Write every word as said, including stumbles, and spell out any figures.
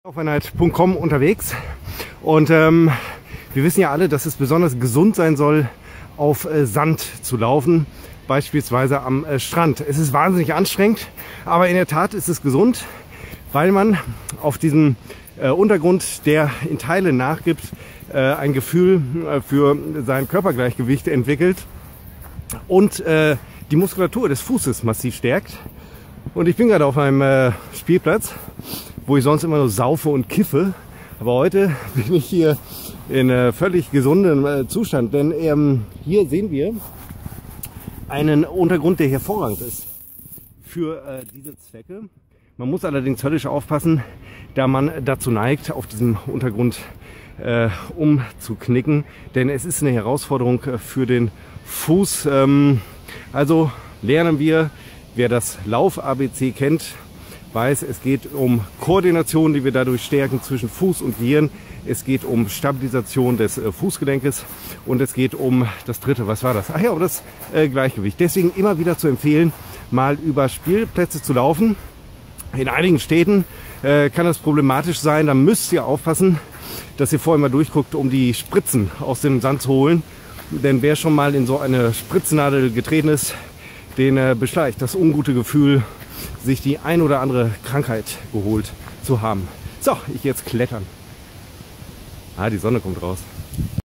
Laufeinheit punkt com unterwegs und ähm, wir wissen ja alle, dass es besonders gesund sein soll, auf äh, Sand zu laufen, beispielsweise am äh, Strand. Es ist wahnsinnig anstrengend, aber in der Tat ist es gesund, weil man auf diesem äh, Untergrund, der in Teilen nachgibt, äh, ein Gefühl äh, für sein Körpergleichgewicht entwickelt und äh, die Muskulatur des Fußes massiv stärkt. Und ich bin gerade auf einem äh, Spielplatz, wo ich sonst immer nur saufe und kiffe. Aber heute bin ich hier in äh, völlig gesundem äh, Zustand, denn ähm, hier sehen wir einen Untergrund, der hervorragend ist für äh, diese Zwecke. Man muss allerdings höllisch aufpassen, da man dazu neigt, auf diesem Untergrund äh, umzuknicken, denn es ist eine Herausforderung für den Fuß. Ähm, also lernen wir, wer das Lauf-A B C kennt, weiß, es geht um Koordination, die wir dadurch stärken zwischen Fuß und Gehirn. Es geht um Stabilisation des äh, Fußgelenkes und es geht um das dritte, was war das? Ach ja, um das äh, Gleichgewicht. Deswegen immer wieder zu empfehlen, mal über Spielplätze zu laufen. In einigen Städten äh, kann das problematisch sein. Da müsst ihr aufpassen, dass ihr vorher mal durchguckt, um die Spritzen aus dem Sand zu holen. Denn wer schon mal in so eine Spritznadel getreten ist, den äh, beschleicht das ungute Gefühl, sich die ein oder andere Krankheit geholt zu haben. So, ich jetzt klettern. Ah, die Sonne kommt raus.